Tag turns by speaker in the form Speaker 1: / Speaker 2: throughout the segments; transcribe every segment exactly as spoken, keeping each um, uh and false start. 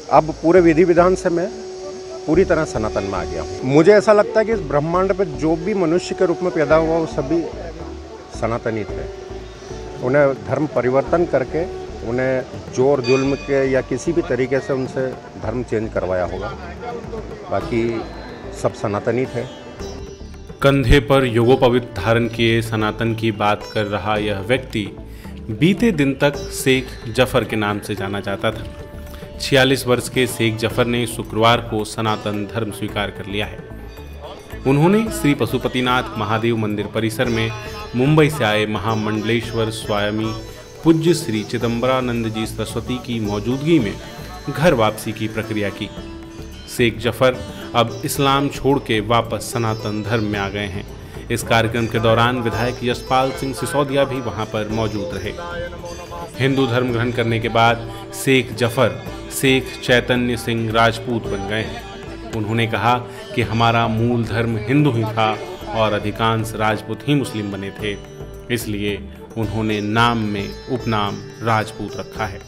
Speaker 1: अब पूरे विधि विधान से मैं पूरी तरह सनातन में आ गया हूँ। मुझे ऐसा लगता है कि इस ब्रह्मांड पर जो भी मनुष्य के रूप में पैदा हुआ वो सभी सनातनी थे। उन्हें धर्म परिवर्तन करके उन्हें जोर जुल्म के या किसी भी तरीके से उनसे धर्म चेंज करवाया होगा, बाकी सब सनातनी थे।
Speaker 2: कंधे पर योगोपवीत धारण किए सनातन की बात कर रहा यह व्यक्ति बीते दिन तक शेख जफर के नाम से जाना जाता था। छियालीस वर्ष के शेख जफर ने शुक्रवार को सनातन धर्म स्वीकार कर लिया है। उन्होंने श्री पशुपतिनाथ महादेव मंदिर परिसर में मुंबई से आए महामंडलेश्वर स्वामी पूज्य श्री चिदंबरानंद जी सरस्वती की मौजूदगी में घर वापसी की प्रक्रिया की। शेख जफर अब इस्लाम छोड़ के वापस सनातन धर्म में आ गए हैं। इस कार्यक्रम के दौरान विधायक यशपाल सिंह सिसोदिया भी वहां पर मौजूद रहे। हिंदू धर्म ग्रहण करने के बाद शेख जफर शेख चैतन्य सिंह राजपूत बन गए हैं। उन्होंने कहा कि हमारा मूल धर्म हिंदू ही था और अधिकांश राजपूत ही मुस्लिम बने थे, इसलिए उन्होंने नाम में उपनाम राजपूत रखा है।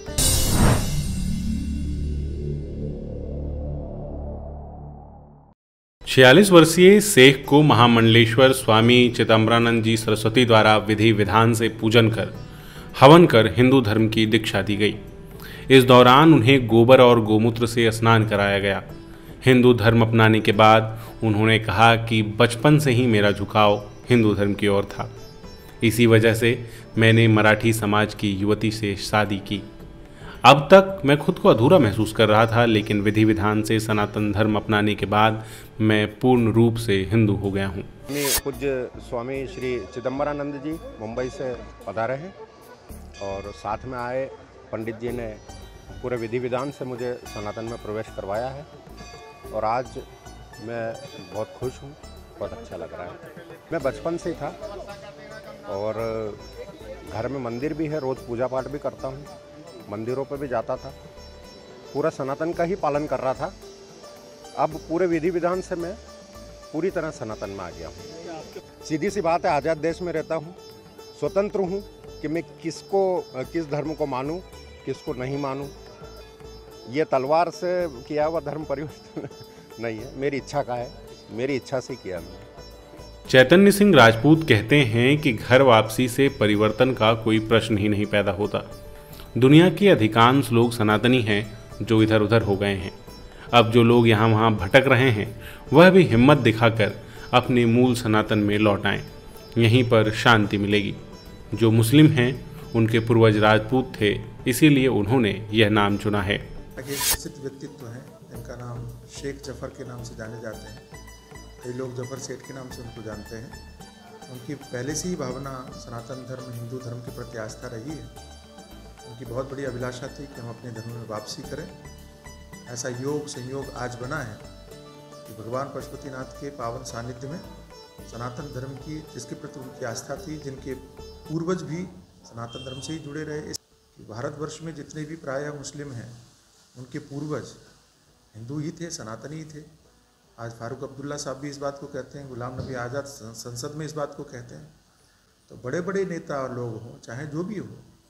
Speaker 2: छियालीस वर्षीय शेख को महामंडलेश्वर स्वामी चिदंबरानंद जी सरस्वती द्वारा विधि विधान से पूजन कर हवन कर हिंदू धर्म की दीक्षा दी गई। इस दौरान उन्हें गोबर और गोमूत्र से स्नान कराया गया। हिंदू धर्म अपनाने के बाद उन्होंने कहा कि बचपन से ही मेरा झुकाव हिंदू धर्म की ओर था, इसी वजह से मैंने मराठी समाज की युवती से शादी की। अब तक मैं खुद को अधूरा महसूस कर रहा था, लेकिन विधि विधान से सनातन धर्म अपनाने के बाद मैं पूर्ण रूप से हिंदू हो गया हूँ।
Speaker 1: पूज्य स्वामी श्री चिदंबरानंद जी मुंबई से पधारे हैं और साथ में आए पंडित जी ने पूरे विधि विधान से मुझे सनातन में प्रवेश करवाया है और आज मैं बहुत खुश हूँ, बहुत अच्छा लग रहा है। मैं बचपन से ही था और घर में मंदिर भी है, रोज़ पूजा पाठ भी करता हूँ, मंदिरों पर भी जाता था, पूरा सनातन का ही पालन कर रहा था। अब पूरे विधि विधान से मैं पूरी तरह सनातन में आ गया हूँ। सीधी सी बात है, आज़ाद देश में रहता हूँ, स्वतंत्र हूँ कि मैं किसको किस धर्म को मानूं, किसको नहीं मानूं। ये तलवार से किया हुआ धर्म परिवर्तन नहीं है, मेरी इच्छा का है, मेरी इच्छा से किया मैंने।
Speaker 2: चैतन्य सिंह राजपूत कहते हैं कि घर वापसी से परिवर्तन का कोई प्रश्न ही नहीं पैदा होता। दुनिया के अधिकांश लोग सनातनी हैं जो इधर उधर हो गए हैं। अब जो लोग यहाँ वहाँ भटक रहे हैं वह भी हिम्मत दिखाकर अपने मूल सनातन में लौट आएं। यहीं पर शांति मिलेगी। जो मुस्लिम हैं उनके पूर्वज राजपूत थे, इसीलिए उन्होंने यह नाम चुना है।
Speaker 3: एक प्रसिद्ध व्यक्तित्व हैं जिनका नाम शेख जफर के नाम से जाने जाते हैं। कई लोग जफर सेठ के नाम से उनको जानते हैं। उनकी पहले से ही भावना सनातन धर्म, हिंदू धर्म के प्रति आस्था रही है। उनकी बहुत बड़ी अभिलाषा थी कि हम अपने धर्म में वापसी करें। ऐसा योग संयोग आज बना है कि भगवान पशुपतिनाथ के पावन सानिध्य में सनातन धर्म की जिसके प्रति उनकी आस्था थी, जिनके पूर्वज भी सनातन धर्म से ही जुड़े रहे। इस भारतवर्ष में जितने भी प्रायः मुस्लिम हैं उनके पूर्वज हिंदू ही थे, सनातनी ही थे। आज फारूक अब्दुल्ला साहब भी इस बात को कहते हैं, गुलाम नबी आज़ाद संसद में इस बात को कहते हैं। तो बड़े बड़े नेता और लोग हों, चाहे जो भी हो,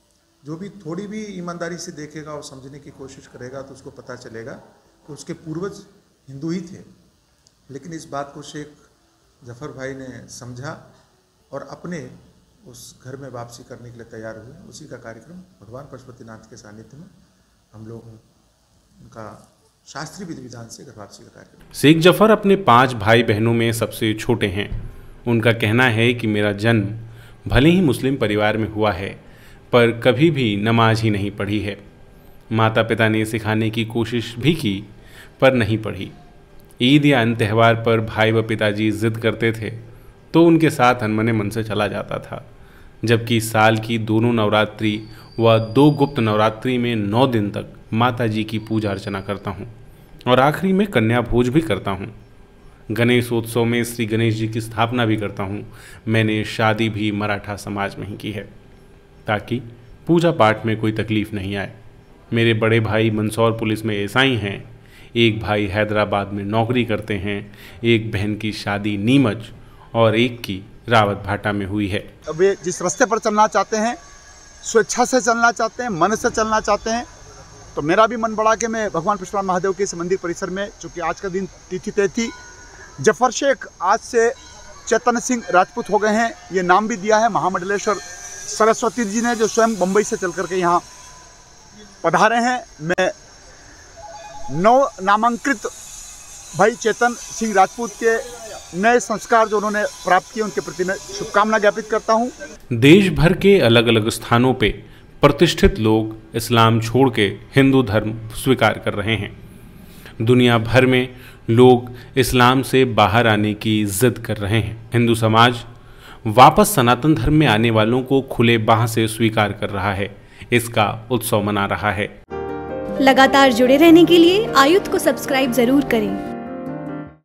Speaker 3: जो भी थोड़ी भी ईमानदारी से देखेगा और समझने की कोशिश करेगा तो उसको पता चलेगा कि उसके पूर्वज हिंदू ही थे। लेकिन इस बात को शेख जफर भाई ने समझा और अपने उस घर में वापसी करने के लिए तैयार हुए। उसी का कार्यक्रम भगवान पशुपतिनाथ के सानिध्य में हम लोग उनका शास्त्रीय विधि विधान से घर वापसी का कार्यक्रम।
Speaker 2: शेख जफर अपने पांच भाई बहनों में सबसे छोटे हैं। उनका कहना है कि मेरा जन्म भले ही मुस्लिम परिवार में हुआ है, पर कभी भी नमाज ही नहीं पढ़ी है। माता पिता ने सिखाने की कोशिश भी की, पर नहीं पढ़ी। ईद या अन्य त्यौहार पर भाई व पिताजी जिद करते थे तो उनके साथ अनमने मन से चला जाता था। जबकि साल की दोनों नवरात्रि व दो गुप्त नवरात्रि में नौ दिन तक माता जी की पूजा अर्चना करता हूँ और आखिरी में कन्या भोज भी करता हूँ। गणेशोत्सव में श्री गणेश जी की स्थापना भी करता हूँ। मैंने शादी भी मराठा समाज में ही की है ताकि पूजा पाठ में कोई तकलीफ नहीं आए। मेरे बड़े भाई मंदसौर पुलिस में एसआई हैं, एक भाई हैदराबाद में नौकरी करते हैं, एक बहन की शादी नीमच और एक की रावत भाटा में हुई है।
Speaker 4: वे जिस रास्ते पर चलना चाहते हैं, स्वेच्छा से चलना चाहते हैं, मन से चलना चाहते हैं, तो मेरा भी मन बढ़ा कि मैं भगवान परशुराम महादेव के इस मंदिर परिसर में, चूँकि आज का दिन तिथि तय थी, जफर शेख आज से चैतन्य सिंह राजपूत हो गए हैं। ये नाम भी दिया है महामंडलेश्वर सरस्वती जी ने, जो स्वयं मुंबई से चल करके यहाँ पधारे हैं। मैं नौ नामांकित भाई चेतन सिंह राजपूत के नए संस्कार जो उन्होंने प्राप्त किए, उनके प्रति मैं शुभकामना ज्ञापित करता हूँ।
Speaker 2: देश भर के अलग अलग स्थानों पे प्रतिष्ठित लोग इस्लाम छोड़ के हिंदू धर्म स्वीकार कर रहे हैं। दुनिया भर में लोग इस्लाम से बाहर आने की जिद कर रहे हैं। हिंदू समाज वापस सनातन धर्म में आने वालों को खुले बाह से स्वीकार कर रहा है, इसका उत्सव मना रहा है।
Speaker 5: लगातार जुड़े रहने के लिए आयुक्त को सब्सक्राइब जरूर करें।